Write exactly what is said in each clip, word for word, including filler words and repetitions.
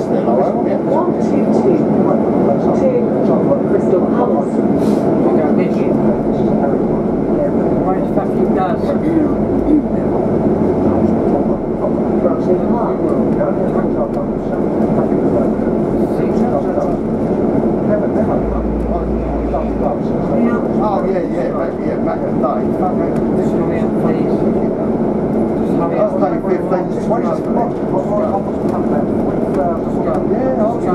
still, I won't get one two two to Crystal Palace. You go this year. Why the fuck you does? Broughton Park. Oh yeah, yeah, maybe, yeah, back in the day. I was paying fifteen to twenty for that. Yeah, I was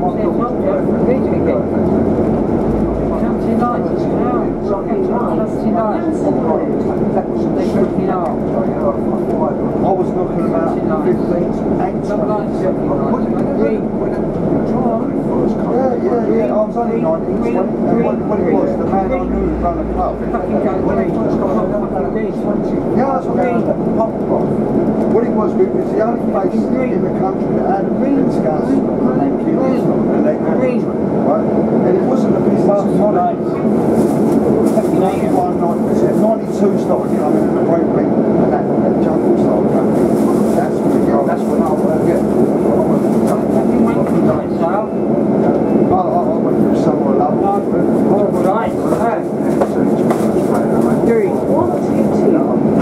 I was looking about fifteen to eighteen. Yeah, yeah, yeah, I was only nineteen, twenty. And what, what it was, the man I knew who ran the club. Yeah, that's what I mean. What it was, it was the only place in the country that had a green gas and they killed it. And they green. Right? And it wasn't a business model. ninety-two started coming and the break beat and that, that jungle started coming. That's when it got, that's when I was getting. I, I, I went through somewhere lovely. Oh, right. Three. one two two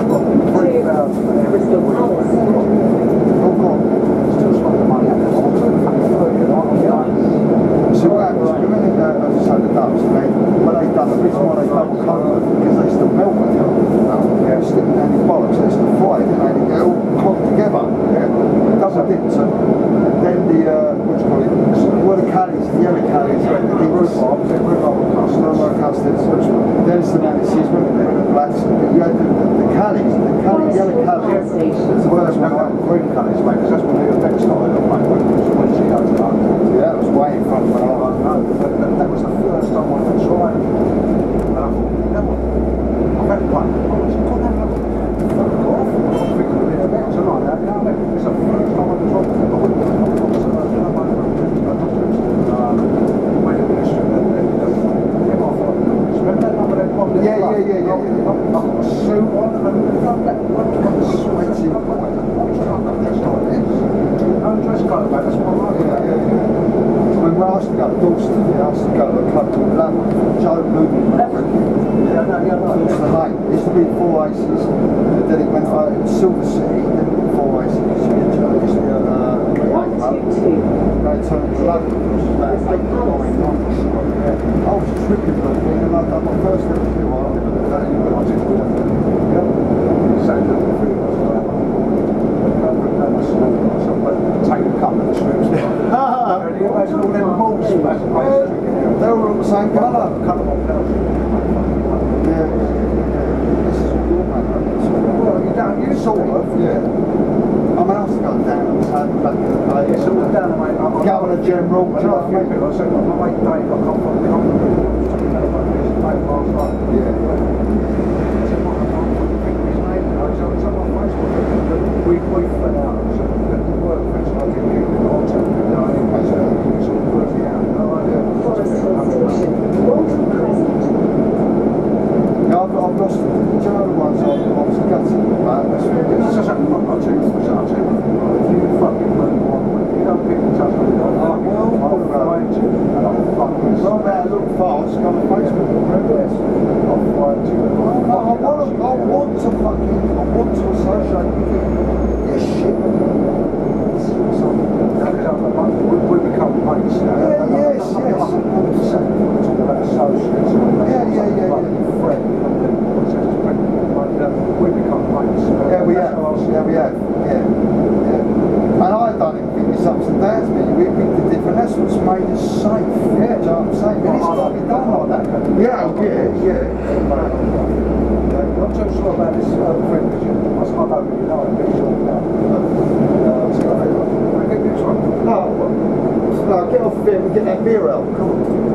to Crystal Palace. Oh, God. So what happens, you remember, uh, as I say, the Dutch, they, when they done, the reason why they double covered, because they used to melt it. They were sticking down the bollocks, they used to fry it, and they get all clogged together. Yeah. Double dipped it. Then the, uh, what do you call it, where the caddies, the yellow caddies, the rhubarb, the rhubarb custards, then it's the manices, when the blacks, you had the, the, the caddies, the caddies, yellow caddies. It's the worst one, like green caddies, mate, because that's when the effect started, mate, when she goes to London. Yeah, that was way in front of my eye. No, that, that, that was the first time I ever tried it. And I thought, you know what, I've had one. I said, God, have a look. Fuck off. I was thinking of it about tonight, you know what I mean? It's the first time I ever tried it. I wouldn't have thought it. Yeah, yeah, yeah, yeah. I've got a suit on and I'm sweaty. I'm dressed like this. I'm dressed code, mate, that's what I like. Yeah, yeah, yeah. When I used to go to Dalston, yeah, I used to go to a club called London, Joe Luton Maverick. Yeah, no, yeah, no. Dalston Lane. It used to be Four Aces, and then it went uh, Silver City, then it went Four Aces. It used to be a uh, one two two. They turned to London, which was about eight, nine months. I was tripping for a thing, and I done my first ever film. I never did that anywhere. I did it. Yeah. Sat down the film. Take a couple of trips. Can you imagine all them balls smashing? They were all the same colour. Yeah. This is all your man. Well, you don't, you sort of, yeah. I mean, I was going down and had back in the day. It's all down, mate. Governor General. Do you know what I mean? I said, my mate Dave, I come from the company. Yeah. We, we fell out. The work was like a big contact. You know, anyway, so we sort of worked it out. Forest Hill Station, Walton Crescent. Yeah, I've, I've lost, do you know the ones I, I was gutted about? That's really good. I'll tell you, I'll tell you, if you fucking move on, you don't pick the touch on it, I'll find you, and I'll fucking... Well, about to look fast, go on Facebook, yes. I'll find you. I, I, want to, I want to fucking, I want to associate with you. Yes, shit. We, we become mates now. Yeah, yes, yes. one hundred percent. We're talking about associates. Yeah, yeah, yeah. Friend. We become mates. Yeah, we have. Yeah, we have. Yeah. Yeah. And I don't even think it's ups and downs, but we think the different. That's what's made us safe. Yeah, do you know what I'm saying? But it's got to be done like that. Yeah, yeah, yeah. I'm not sure about this uh, friend because you must not know you know it, but you're not. No, no, get off of it and get that beer out. Come on.